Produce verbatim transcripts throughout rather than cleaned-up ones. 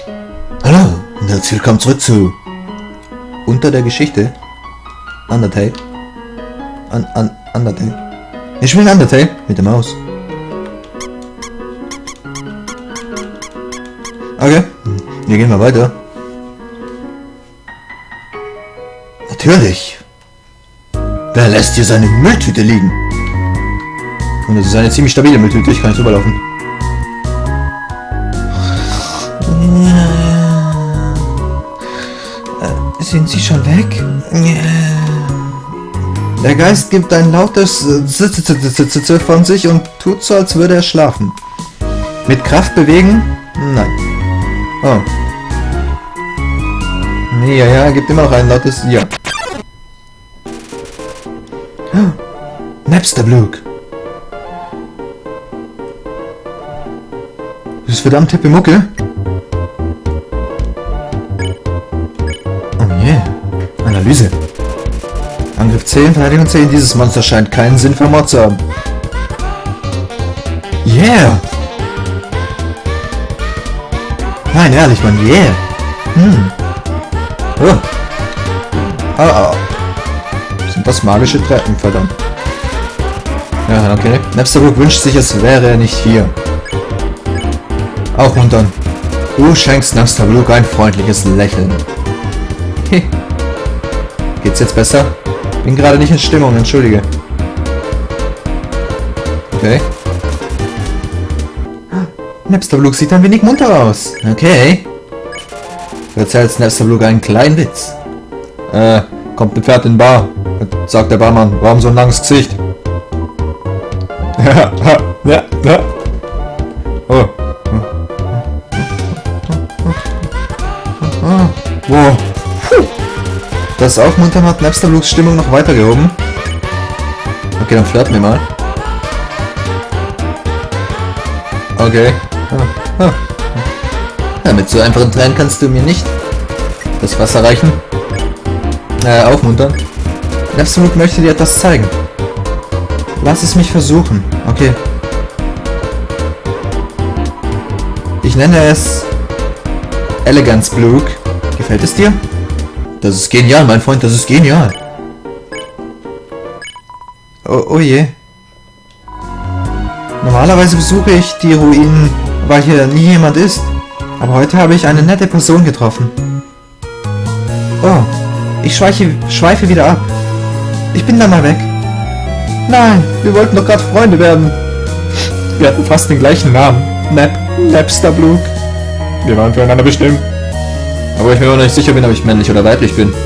Hallo und herzlich willkommen zurück zu Unter der Geschichte. Undertale. Un un Undertale. Ich spiele Undertale mit der Maus. Okay, wir gehen mal weiter. Natürlich. Wer lässt hier seine Mülltüte liegen? Und das ist eine ziemlich stabile Mülltüte, ich kann nicht drüber laufen. Sind Sie schon weg? Der Geist gibt ein lautes Z von sich und tut so, als würde er schlafen. Mit Kraft bewegen? Nein. Oh. Ja, ja, er gibt immer noch ein lautes Ja. Napster-Blug. Das ist verdammt hippe Mucke. Analyse. Angriff zehn, Verteidigung zehn. Dieses Monster scheint keinen Sinn für Mord zu haben. Yeah! Nein, ehrlich, Mann, yeah! Hm. Oh. Oh, oh. Sind das magische Treppen, verdammt. Ja, okay. Napster-Blug wünscht sich, es wäre er nicht hier. Aufmuntern. Du schenkst Napster-Blug ein freundliches Lächeln. Geht's jetzt besser? Bin gerade nicht in Stimmung, entschuldige. Okay. Napster-Blug sieht ein wenig munter aus. Okay. Du erzählst Napster-Blug einen kleinen Witz. Äh, kommt ein Pferd in die Bar. Sagt der Barmann, warum so ein langes Gesicht? Ja, ja, ja. Oh. Wow. Das Aufmuntern hat Napster-Blugs Stimmung noch weitergehoben. Okay, dann flirten wir mal. Okay. Ah, ah. Ja, mit so einfachen Tränen kannst du mir nicht das Wasser reichen. Äh, aufmuntern. Napster-Blug möchte dir etwas zeigen. Lass es mich versuchen. Okay. Ich nenne es Elegance-Blug. Gefällt es dir? Das ist genial, mein Freund, das ist genial. Oh, oh je. Normalerweise besuche ich die Ruinen, weil hier nie jemand ist. Aber heute habe ich eine nette Person getroffen. Oh, ich schweife, schweife wieder ab. Ich bin dann mal weg. Nein, wir wollten doch gerade Freunde werden. Wir hatten fast den gleichen Namen. Nap, Napster-Blug. Wir waren füreinander bestimmt. Aber ich mir noch nicht sicher bin, ob ich männlich oder weiblich bin.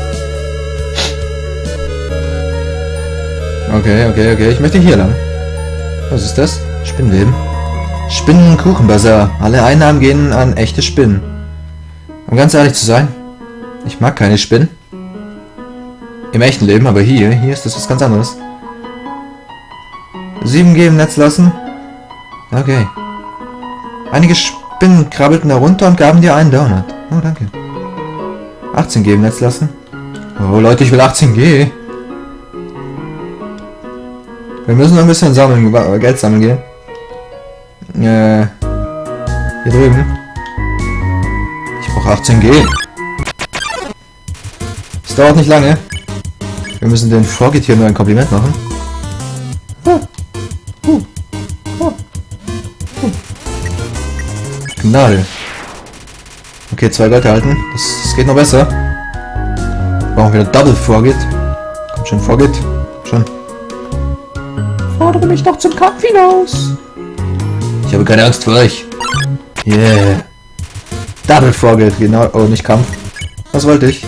Okay, okay, okay. Ich möchte hier lang. Was ist das? Spinnweben. Spinnenkuchenbazar. Alle Einnahmen gehen an echte Spinnen. Um ganz ehrlich zu sein, ich mag keine Spinnen. Im echten Leben, aber hier, hier ist das was ganz anderes. sieben G im Netz lassen. Okay. Einige Spinnen krabbelten herunter und gaben dir einen Donut. Oh, danke. achtzehn G im Netz lassen. Oh, Leute, ich will achtzehn G. Wir müssen noch ein bisschen sammeln, Geld sammeln gehen. Äh, hier drüben. Ich brauche achtzehn G. Es dauert nicht lange. Wir müssen den Vorgetier nur ein Kompliment machen. Uh, uh, uh, uh. Gnade. Okay, zwei Gold erhalten. Das, das geht noch besser. Brauchen wir wieder Double Forget. Kommt schon, Forget. Schon. Fordere mich doch zum Kampf hinaus. Ich habe keine Angst vor euch. Yeah. Double Forget, genau. Oh, nicht Kampf. Was wollte ich?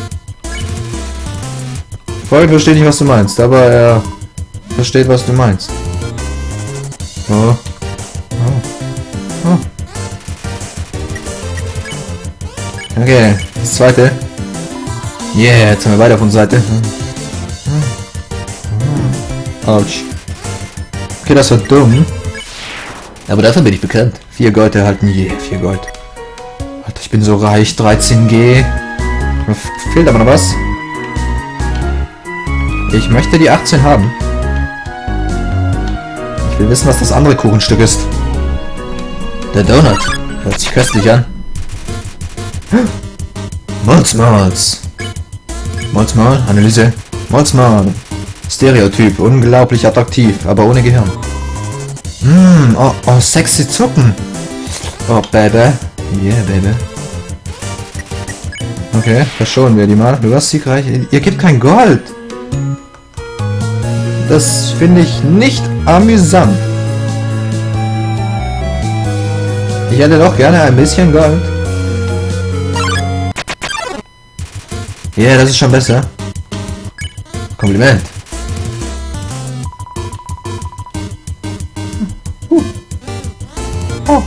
Forget versteht nicht, was du meinst, aber er versteht, was du meinst. Oh. Oh. Oh. Okay, das zweite. Yeah, jetzt haben wir beide auf unserer Seite. Autsch. Okay, das war dumm. Aber dafür bin ich bekannt. vier Gold erhalten, yeah, vier Gold. Alter, ich bin so reich, dreizehn G. Fehlt aber noch was. Ich möchte die achtzehn haben. Ich will wissen, was das andere Kuchenstück ist. Der Donut. Hört sich köstlich an. Molzmaus. Molzmaul, Analyse. Molzmaul. Stereotyp, unglaublich attraktiv, aber ohne Gehirn. Hm, oh, oh, sexy Zucken. Oh, Baby. Yeah, Baby. Okay, verschonen wir die mal. Du hast siegreich. Ihr gebt kein Gold. Das finde ich nicht amüsant. Ich hätte doch gerne ein bisschen Gold. Ja, yeah, das ist schon besser. Kompliment. Uh. Oh.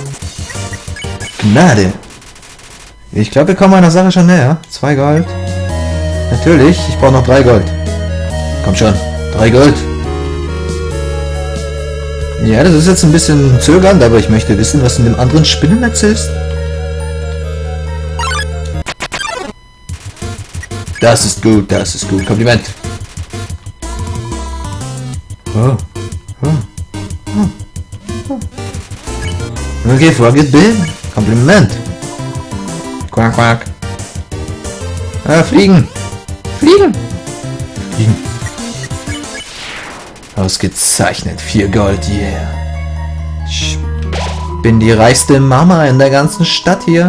Gnade. Ich glaube, wir kommen einer Sache schon näher. Zwei Gold. Natürlich, ich brauche noch drei Gold. Komm schon, drei Gold. Ja, das ist jetzt ein bisschen zögernd, aber ich möchte wissen, was in dem anderen Spinnennetz ist. Das ist gut, das ist gut. Kompliment. Oh. Oh. Oh. Oh. Okay, vorgeht Bill. Kompliment. Quack, quack. Ah, fliegen. Fliegen. Fliegen. Ausgezeichnet. Vier Gold, yeah. Ich bin die reichste Mama in der ganzen Stadt hier.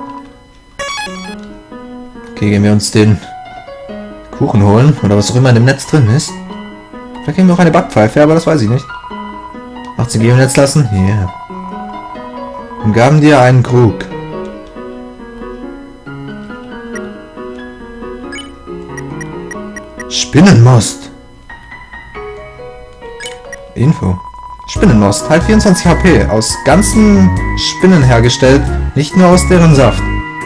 Okay, gehen wir uns den Kuchen holen. Oder was auch immer in dem Netz drin ist. Vielleicht kriegen wir auch eine Backpfeife, aber das weiß ich nicht. Macht sie im Netz lassen? Ja. Yeah. Und gaben dir einen Krug. Spinnenmost. Info. Spinnenmost. Halt vierundzwanzig H P. Aus ganzen Spinnen hergestellt. Nicht nur aus deren Saft.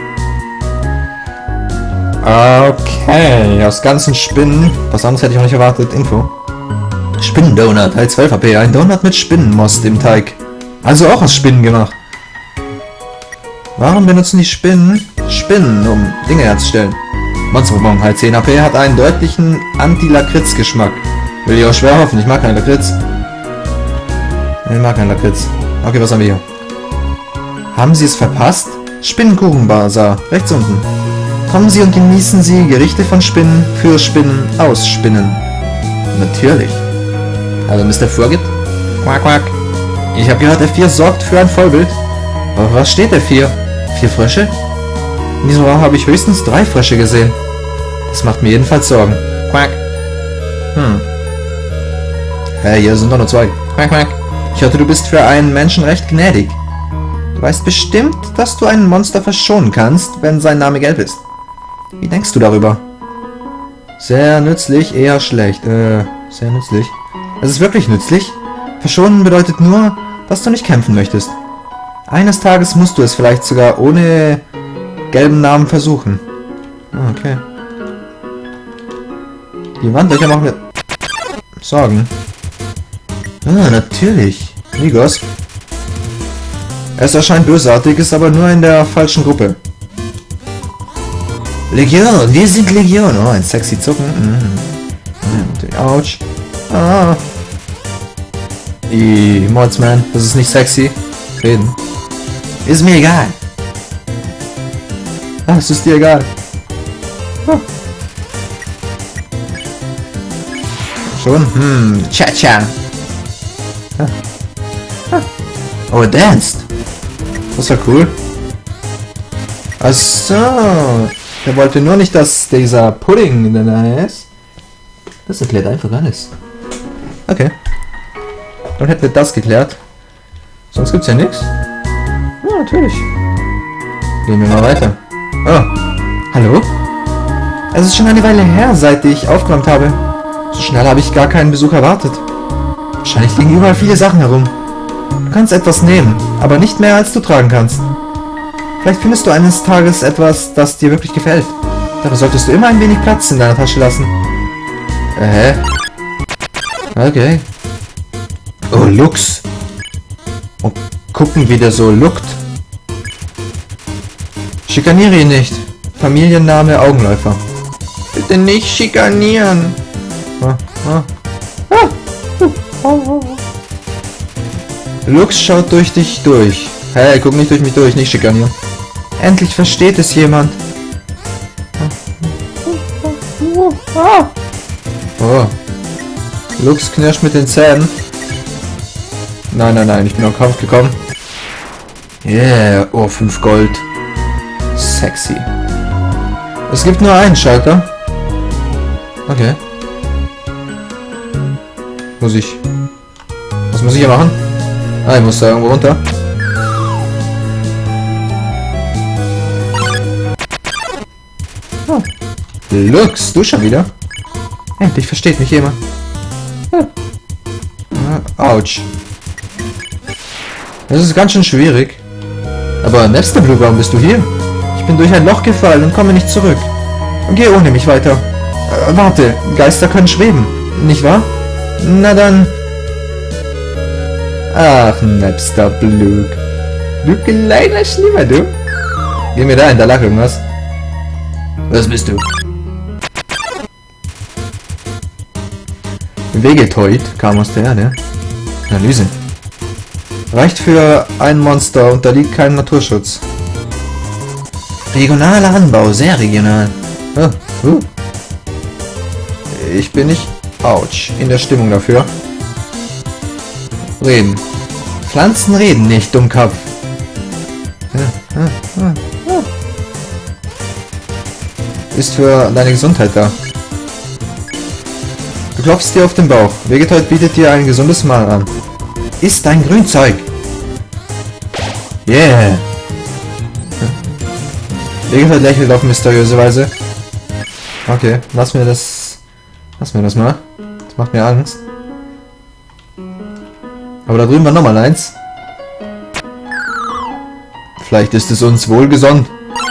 Okay. Aus ganzen Spinnen. Was anderes hätte ich auch nicht erwartet. Info. Spinnendonut. Halt zwölf H P. Ein Donut mit Spinnenmost im Teig. Also auch aus Spinnen gemacht. Warum benutzen die Spinnen Spinnen, um Dinge herzustellen? Monsterbonbon, halt zehn H P, hat einen deutlichen Anti-Lakritz-Geschmack. Will ich auch schwer hoffen, ich mag keinen Lakritz. Ich mag keinen Lakritz. Okay, was haben wir hier? Haben Sie es verpasst? Spinnenkuchenbasar, rechts unten. Kommen Sie und genießen Sie Gerichte von Spinnen, für Spinnen, aus Spinnen. Natürlich. Also Mister Furgit? Quack, quack. Ich habe gehört, F vier sorgt für ein Vollbild. Aber was steht F vier? Vier Frösche? In diesem Raum habe ich höchstens drei Frösche gesehen. Das macht mir jedenfalls Sorgen. Quack. Hm. Hey, hier sind doch nur zwei. Quack, quack. Ich hörte, du bist für einen Menschen recht gnädig. Du weißt bestimmt, dass du ein Monster verschonen kannst, wenn sein Name gelb ist. Wie denkst du darüber? Sehr nützlich, eher schlecht. Äh, sehr nützlich. Es ist wirklich nützlich. Verschonen bedeutet nur, dass du nicht kämpfen möchtest. Eines Tages musst du es vielleicht sogar ohne gelben Namen versuchen. Ah, okay. Die Wandlöcher machen mir Sorgen. Ah, natürlich. Migos. Es erscheint bösartig, ist aber nur in der falschen Gruppe. Legion, wir sind Legion. Oh, ein sexy Zucken. Mhm. Autsch. Ah. I, Mordsman, das ist nicht sexy. Reden. Ist mir egal. Ah, es ist dir egal. Ah. Schon? Hm, Cha-Cha. Ah. Ah. Oh, er danced. Das war cool. Achso. Er wollte nur nicht, dass dieser Pudding in der Nähe ist. Das erklärt einfach alles. Okay. Dann hätten wir das geklärt. Sonst gibt's ja nichts. Ja, natürlich. Gehen wir mal weiter. Oh. Hallo? Es ist schon eine Weile her, seit ich aufgeräumt habe. So schnell habe ich gar keinen Besuch erwartet. Wahrscheinlich liegen überall viele Sachen herum. Du kannst etwas nehmen, aber nicht mehr, als du tragen kannst. Vielleicht findest du eines Tages etwas, das dir wirklich gefällt. Dafür solltest du immer ein wenig Platz in deiner Tasche lassen. Äh, hä? Okay. Oh, Lux. Und gucken, wie der so lookt. Schikaniere ihn nicht. Familienname Augenläufer. Bitte nicht schikanieren. Ah, ah. Ah. Uh, oh, oh. Lux schaut durch dich durch. Hey, guck nicht durch mich durch, nicht schikanieren. Endlich versteht es jemand. Oh. Lux knirscht mit den Zähnen. Nein, nein, nein, ich bin auf Kampf gekommen. Yeah, oh, fünf Gold. Sexy. Es gibt nur einen Schalter. Okay. Muss ich... Was muss ich hier machen? Ah, ich muss da irgendwo runter. Oh. Lux, du schon wieder? Endlich versteht mich jemand. Hm. Ah, ouch. Das ist ganz schön schwierig. Aber Napster-Blue, warum bist du hier? Ich bin durch ein Loch gefallen und komme nicht zurück. Geh ohne mich weiter. Äh, warte, Geister können schweben, nicht wahr? Na dann... Ach, Napster-Blue. Du kleiner Schlimmer, du. Geh mir da hin, da lag irgendwas. Was bist du? Vegetoid kam aus der Erde. Analyse. Reicht für ein Monster, unterliegt keinem Naturschutz. Regionaler Anbau, sehr regional. Oh, uh. Ich bin nicht, ouch, in der Stimmung dafür. Reden. Pflanzen reden nicht, Dummkopf. Ja, ja, ja, ja. Ist für deine Gesundheit da. Du klopfst dir auf den Bauch. Vegetoid bietet dir ein gesundes Mahl an. Isst dein Grünzeug. Yeah. Vegetoid lächelt auf mysteriöse Weise. Okay, lass mir das... Lass mir das mal. Das macht mir Angst. Aber da drüben war nochmal eins. Vielleicht ist es uns wohlgesonnen.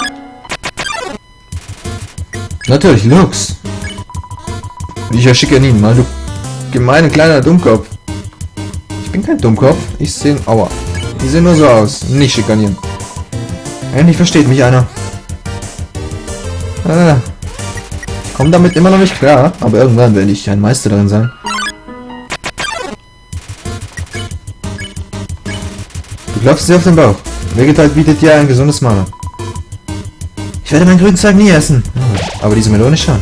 Natürlich, Lux. Ich erschicke ihn mal, du gemeine kleiner Dummkopf. Ich bin kein Dummkopf. Ich sehe... Aua. Die sehen nur so aus. Nicht schikanieren. Endlich versteht mich einer. Ah. Ich komme damit immer noch nicht klar, aber irgendwann werde ich ein Meister darin sein. Du klopfst dir auf den Bauch. Vegetoid bietet dir ein gesundes Mahl an. Ich werde mein Grünzeug nie essen. Aber diese Melone schon.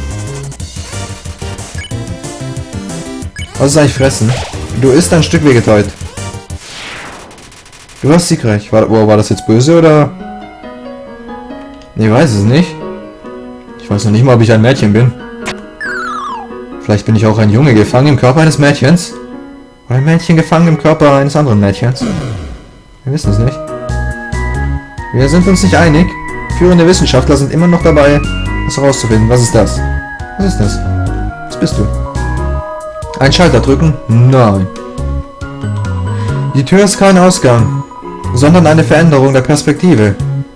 Was ist eigentlich fressen? Du isst ein Stück Vegetoid. Du warst siegreich. War, war das jetzt böse oder? Ich weiß es nicht. Ich weiß noch nicht mal, ob ich ein Mädchen bin. Vielleicht bin ich auch ein Junge gefangen im Körper eines Mädchens. Oder ein Mädchen gefangen im Körper eines anderen Mädchens. Wir wissen es nicht. Wir sind uns nicht einig. Führende Wissenschaftler sind immer noch dabei, das herauszufinden. Was ist das? Was ist das? Was bist du? Ein Schalter drücken? Nein. Die Tür ist kein Ausgang, sondern eine Veränderung der Perspektive.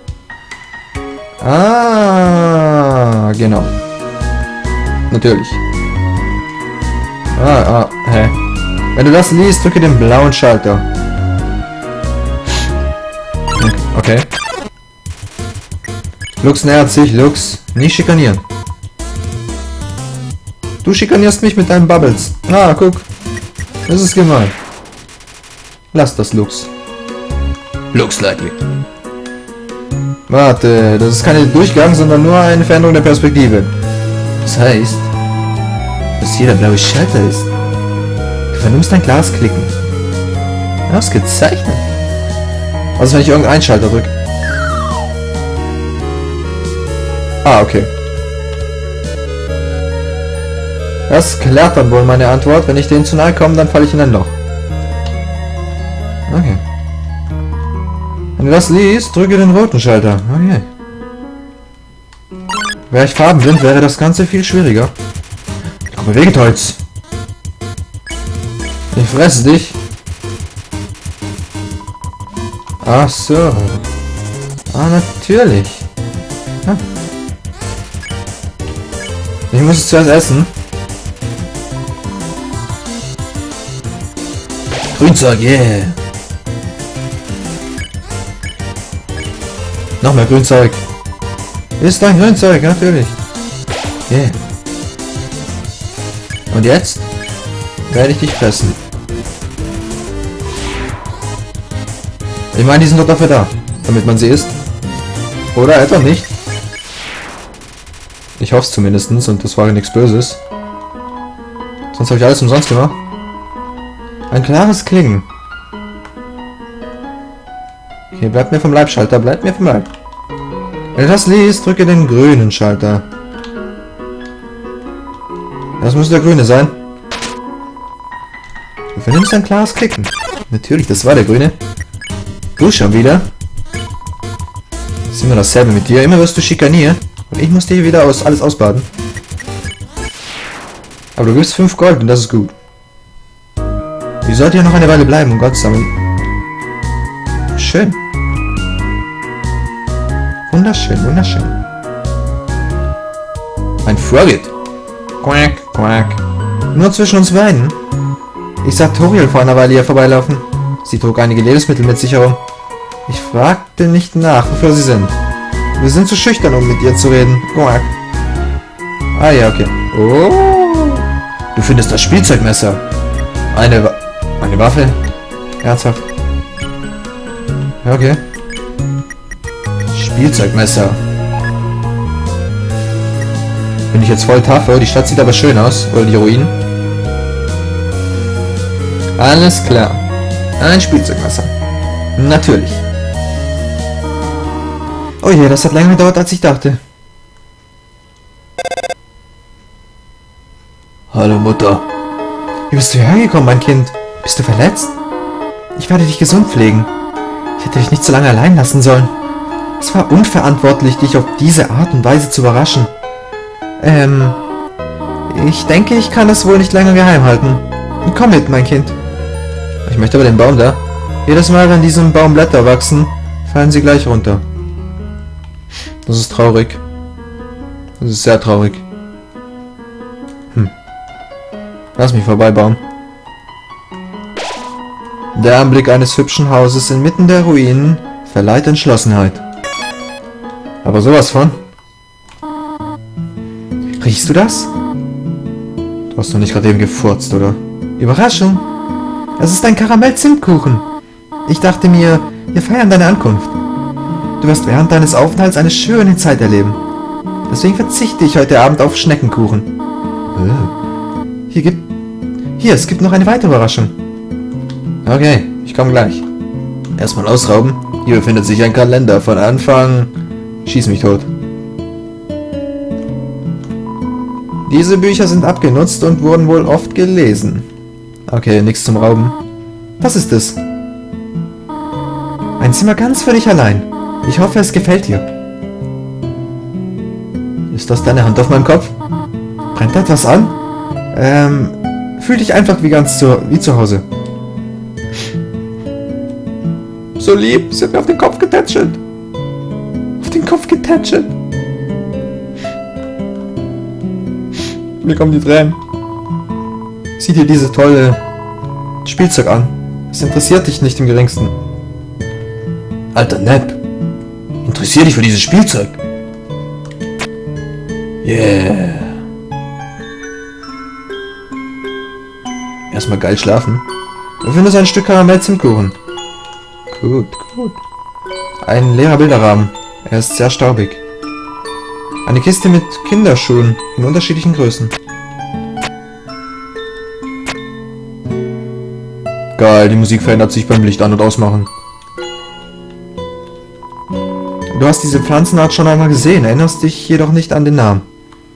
Ah, genau. Natürlich. Ah, ah, hä. Wenn du das liest, drücke den blauen Schalter. Okay. Lux nähert sich, Lux. Nicht schikanieren. Du schikanierst mich mit deinen Bubbles. Ah, guck. Das ist gemein. Lass das, Lux. Lux Lightly. Warte, das ist keine Durchgang, sondern nur eine Veränderung der Perspektive. Das heißt, dass hier der blaue Schalter ist. Du vernimmst ein Glas klicken. Ausgezeichnet. Was, wenn ich irgendeinen Schalter drücke? Ah, okay. Das klärt dann wohl meine Antwort. Wenn ich denen zu nahe komme, dann falle ich in ein Loch. Okay. Wenn du das liest, drücke den roten Schalter. Okay. Wäre ich farbenblind, wäre das Ganze viel schwieriger. Komm, Vegetoids. Ich fresse dich. Ach so. Ah, natürlich. Ah. Ich muss es zuerst essen. Grünzeug, yeah. Noch mehr Grünzeug. Ist ein Grünzeug, natürlich. Yeah. Und jetzt werde ich dich fressen. Ich meine, die sind doch dafür da, damit man sie isst. Oder etwa nicht? Ich hoffe es zumindest und das war ja nichts Böses. Sonst habe ich alles umsonst gemacht. Ein klares Klingen. Okay, bleibt mir vom Leib, Schalter. Bleibt mir vom Leib. Wenn du das liest, drücke den grünen Schalter. Das muss der grüne sein. Du vernimmst ein klares Klicken. Natürlich, das war der grüne. Du schon wieder? Das ist immer dasselbe mit dir. Immer wirst du schikaniert. Und ich muss dir wieder aus, alles ausbaden. Aber du gibst fünf Gold und das ist gut. Die sollte ja noch eine Weile bleiben, um Gott sammeln. Schön. Wunderschön, wunderschön. Ein Frogget. Quack, quack. Nur zwischen uns beiden. Ich sah Toriel vor einer Weile hier vorbeilaufen. Sie trug einige Lebensmittel mit sich herum. Ich fragte nicht nach, wofür sie sind. Wir sind zu schüchtern, um mit ihr zu reden. Quack. Ah ja, okay. Oh. Du findest das Spielzeugmesser. Eine Wa eine Waffe? Ernsthaft? Okay. Spielzeugmesser. Bin ich jetzt voll tough? Die Stadt sieht aber schön aus. Oder die Ruinen. Alles klar. Ein Spielzeugmesser. Natürlich. Oh je, das hat länger gedauert, als ich dachte. Hallo Mutter. Wie bist du hergekommen, mein Kind? Bist du verletzt? Ich werde dich gesund pflegen. Ich hätte dich nicht so lange allein lassen sollen. Es war unverantwortlich, dich auf diese Art und Weise zu überraschen. Ähm, ich denke, ich kann es wohl nicht länger geheim halten. Komm mit, mein Kind. Ich möchte aber den Baum da. Jedes Mal, wenn diesem Baum Blätter wachsen, fallen sie gleich runter. Das ist traurig. Das ist sehr traurig. Hm. Lass mich vorbei, Baum. Der Anblick eines hübschen Hauses inmitten der Ruinen verleiht Entschlossenheit. Aber sowas von. Riechst du das? Du hast doch nicht gerade eben gefurzt, oder? Überraschung! Es ist ein Karamell-Zimtkuchen. Ich dachte mir, wir feiern deine Ankunft. Du wirst während deines Aufenthalts eine schöne Zeit erleben. Deswegen verzichte ich heute Abend auf Schneckenkuchen. Hier gibt... Hier, es gibt noch eine weitere Überraschung. Okay, ich komme gleich. Erstmal ausrauben. Hier befindet sich ein Kalender von Anfang... Schieß mich tot. Diese Bücher sind abgenutzt und wurden wohl oft gelesen. Okay, nichts zum Rauben. Was ist es? Ein Zimmer ganz für dich allein. Ich hoffe, es gefällt dir. Ist das deine Hand auf meinem Kopf? Brennt etwas an? Ähm, fühl dich einfach wie ganz zu, wie zu Hause. So lieb, sie hat mir auf den Kopf getätschelt. Auf den Kopf getätschelt. Mir kommen die Tränen. Sieh dir diese tolle Spielzeug an. Es interessiert dich nicht im geringsten. Alter Nep. Interessier dich für dieses Spielzeug. Yeah. Erstmal geil schlafen. Du findest ein Stück Karamell-Zimtkuchen. Gut, gut. Ein leerer Bilderrahmen. Er ist sehr staubig. Eine Kiste mit Kinderschuhen in unterschiedlichen Größen. Geil, die Musik verändert sich beim Licht an- und ausmachen. Du hast diese Pflanzenart schon einmal gesehen, erinnerst dich jedoch nicht an den Namen.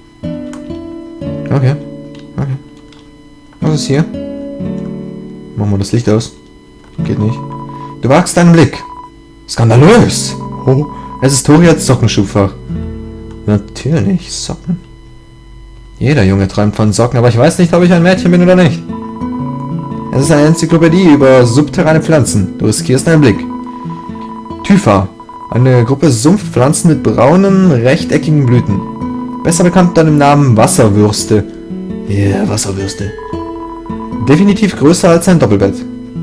Okay. Okay. Was ist hier? Machen wir das Licht aus. Geht nicht. Du wagst deinen Blick. Skandalös! Oh, es ist Toriels Sockenschubfach. Natürlich, Socken. Jeder Junge träumt von Socken, aber ich weiß nicht, ob ich ein Mädchen bin oder nicht. Es ist eine Enzyklopädie über subterrane Pflanzen. Du riskierst einen Blick. Typha. Eine Gruppe Sumpfpflanzen mit braunen, rechteckigen Blüten. Besser bekannt unter dem Namen Wasserwürste. Yeah, Wasserwürste. Definitiv größer als ein Doppelbett.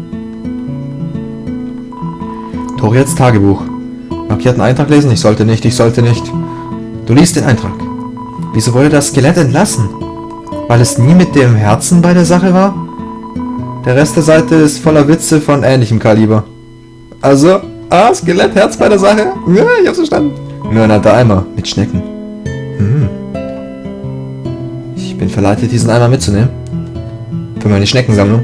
Toriels Tagebuch. Markierten Eintrag lesen? Ich sollte nicht, ich sollte nicht. Du liest den Eintrag. Wieso wurde das Skelett entlassen? Weil es nie mit dem Herzen bei der Sache war? Der Rest der Seite ist voller Witze von ähnlichem Kaliber. Also, ah, Skelett, Herz bei der Sache? Ja, ich hab's verstanden. Nur ein alter Eimer mit Schnecken. Hm. Ich bin verleitet, diesen Eimer mitzunehmen. Für meine Schneckensammlung.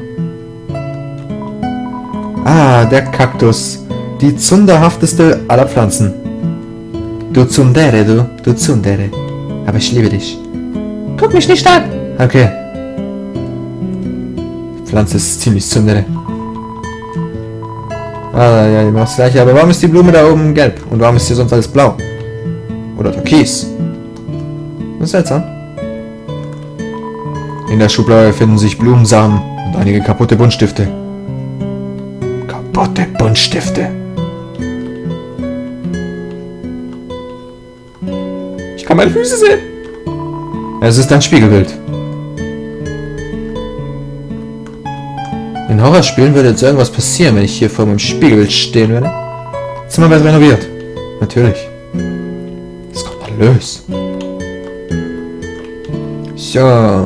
Ah, der Kaktus. Die zunderhafteste aller Pflanzen. Du Tsundere, du. Du Tsundere. Aber ich liebe dich. Guck mich nicht an! Okay. Die Pflanze ist ziemlich Tsundere. Ah, ja, immer das gleiche. Aber warum ist die Blume da oben gelb? Und warum ist hier sonst alles blau? Oder türkis? Das ist seltsam. In der Schublade finden sich Blumensamen und einige kaputte Buntstifte. Kaputte Buntstifte. Ich kann meine Füße sehen. Es ist ein Spiegelbild. In Horrorspielen würde jetzt irgendwas passieren, wenn ich hier vor meinem Spiegelbild stehen würde. Das Zimmer wird renoviert. Natürlich. Skandalös. So.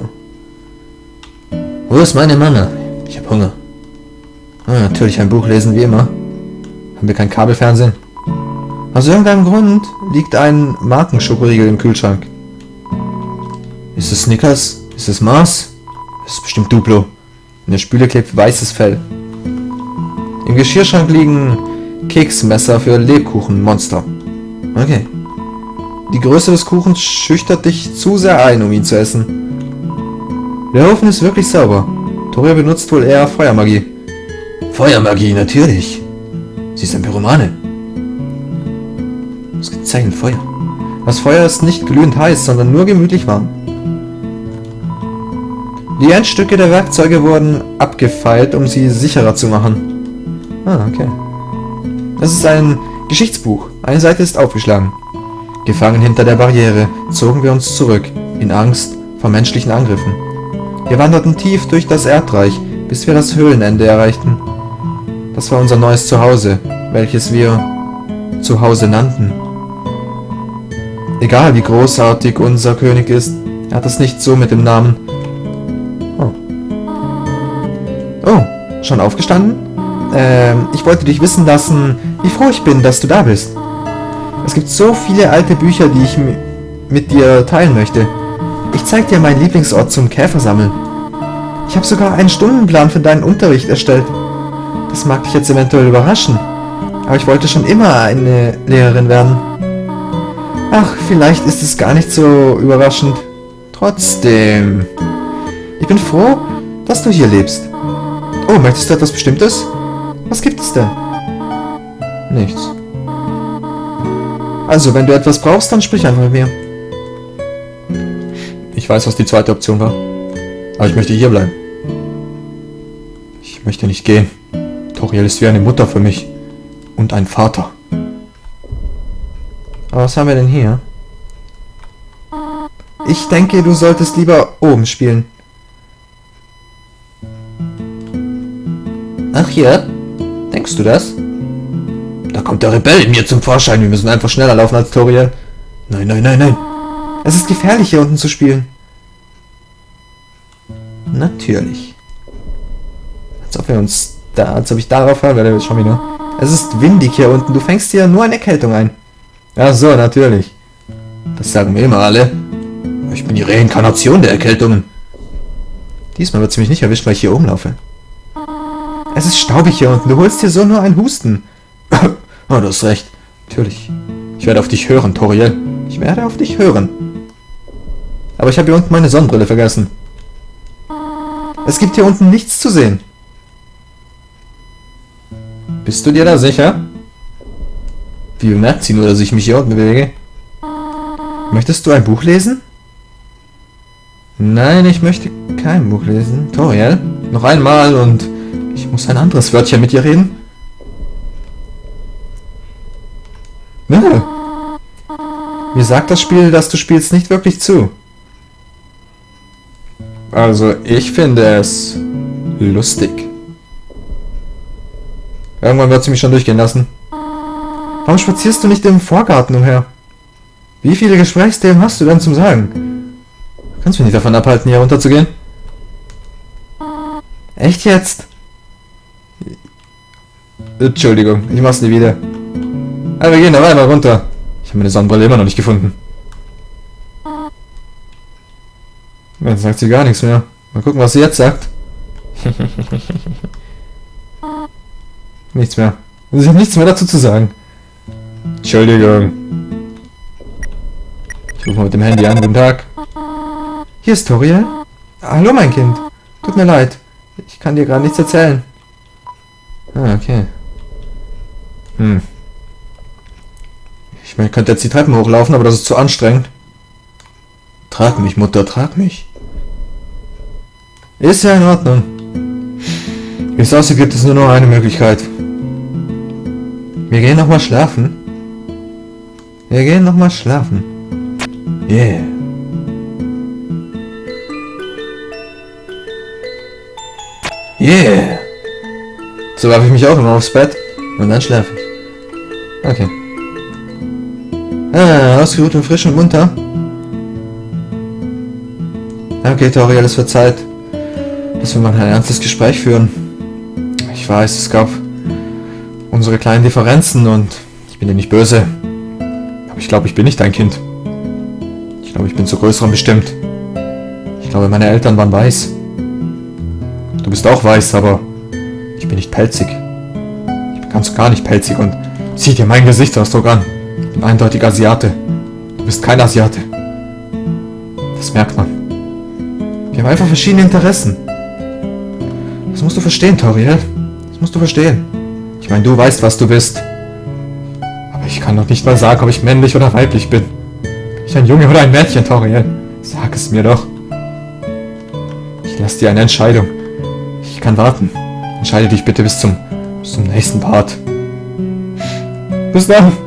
Wo ist meine Mama? Ich habe Hunger. Ah, natürlich ein Buch lesen, wie immer. Haben wir kein Kabelfernsehen? Aus irgendeinem Grund liegt ein Markenschokoriegel im Kühlschrank. Ist es Snickers? Ist es Mars? Es ist bestimmt Duplo. In der Spüle klebt weißes Fell. Im Geschirrschrank liegen Keksmesser für Lebkuchenmonster. Okay. Die Größe des Kuchens schüchtert dich zu sehr ein, um ihn zu essen. Der Ofen ist wirklich sauber. Toriel benutzt wohl eher Feuermagie. Feuermagie, natürlich. Sie ist ein Pyromane. Ausgezeichnet Feuer. Das Feuer ist nicht glühend heiß, sondern nur gemütlich warm. Die Endstücke der Werkzeuge wurden abgefeilt, um sie sicherer zu machen. Ah, okay. Das ist ein Geschichtsbuch. Eine Seite ist aufgeschlagen. Gefangen hinter der Barriere zogen wir uns zurück, in Angst vor menschlichen Angriffen. Wir wanderten tief durch das Erdreich, bis wir das Höhlenende erreichten. Das war unser neues Zuhause, welches wir Zuhause nannten. Egal wie großartig unser König ist, er hat es nicht so mit dem Namen. Oh. Oh, schon aufgestanden? Ähm, ich wollte dich wissen lassen, wie froh ich bin, dass du da bist. Es gibt so viele alte Bücher, die ich mit dir teilen möchte. Ich zeig dir meinen Lieblingsort zum Käfersammeln. Ich habe sogar einen Stundenplan für deinen Unterricht erstellt. Das mag dich jetzt eventuell überraschen, aber ich wollte schon immer eine Lehrerin werden. Ach, vielleicht ist es gar nicht so überraschend. Trotzdem. Ich bin froh, dass du hier lebst. Oh, möchtest du etwas Bestimmtes? Was gibt es denn? Nichts. Also, wenn du etwas brauchst, dann sprich einfach mit mir. Ich weiß, was die zweite Option war. Aber ich möchte hier bleiben. Ich möchte nicht gehen. Toriel ist wie eine Mutter für mich. Und ein Vater. Aber was haben wir denn hier? Ich denke, du solltest lieber oben spielen. Ach ja? Denkst du das? Da kommt der Rebell in mir zum Vorschein. Wir müssen einfach schneller laufen als Toriel. Nein, nein, nein, nein. Es ist gefährlich, hier unten zu spielen. Natürlich. Als ob wir uns da, als ob ich darauf hören werde, schon wieder. Es ist windig hier unten. Du fängst hier nur eine Erkältung ein. Ach so, natürlich. Das sagen mir immer alle. Ich bin die Reinkarnation der Erkältungen. Diesmal wird sie mich nicht erwischen, weil ich hier oben laufe. Es ist staubig hier unten. Du holst dir so nur einen Husten. Oh, du hast recht. Natürlich. Ich werde auf dich hören, Toriel. Ich werde auf dich hören. Aber ich habe hier unten meine Sonnenbrille vergessen. Es gibt hier unten nichts zu sehen. Bist du dir da sicher? Wie bemerkt sie nur, dass ich mich hier unten bewege? Möchtest du ein Buch lesen? Nein, ich möchte kein Buch lesen. Toriel, noch einmal und ich muss ein anderes Wörtchen mit dir reden. Nö. Mir sagt das Spiel, das du spielst, nicht wirklich zu. Also, ich finde es lustig. Irgendwann wird sie mich schon durchgehen lassen. Warum spazierst du nicht im Vorgarten umher? Wie viele Gesprächsthemen hast du denn zum Sagen? Du kannst mich nicht davon abhalten, hier runterzugehen. Echt jetzt? Entschuldigung, ich mach's nie wieder. Aber wir gehen da weiter runter. Ich habe meine Sonnenbrille immer noch nicht gefunden. Jetzt sagt sie gar nichts mehr. Mal gucken, was sie jetzt sagt. Nichts mehr. Sie hat nichts mehr dazu zu sagen. Entschuldigung. Ich rufe mal mit dem Handy an. Guten Tag. Hier ist Toriel. Hallo, mein Kind. Tut mir leid. Ich kann dir gerade nichts erzählen. Ah, okay. Hm. Ich meine, ich könnte jetzt die Treppen hochlaufen, aber das ist zu anstrengend. Trag mich, Mutter, trag mich. Ist ja in Ordnung. Wie es aussieht, gibt es nur noch eine Möglichkeit. Wir gehen nochmal schlafen. Wir gehen nochmal schlafen. Yeah. Yeah. So werfe ich mich auch immer aufs Bett und dann schlafe ich. Okay. Ah, ausgeruht und frisch und munter. Okay, Toriel, es wird Zeit, dass wir mal ein ernstes Gespräch führen. Ich weiß, es gab unsere kleinen Differenzen und ich bin dir nicht böse. Aber ich glaube, ich bin nicht dein Kind. Ich glaube, ich bin zu Größerem bestimmt. Ich glaube, meine Eltern waren weiß. Du bist auch weiß, aber ich bin nicht pelzig. Ich bin ganz und gar nicht pelzig und sieh dir meinen Gesichtsausdruck an. Ich bin eindeutig Asiate. Du bist kein Asiate. Das merkt man. Wir haben einfach verschiedene Interessen. Das musst du verstehen, Toriel. Das musst du verstehen. Ich meine, du weißt, was du bist. Aber ich kann doch nicht mal sagen, ob ich männlich oder weiblich bin. Bin ich ein Junge oder ein Mädchen, Toriel? Sag es mir doch. Ich lasse dir eine Entscheidung. Ich kann warten. Entscheide dich bitte bis zum, bis zum nächsten Part. Bis dann.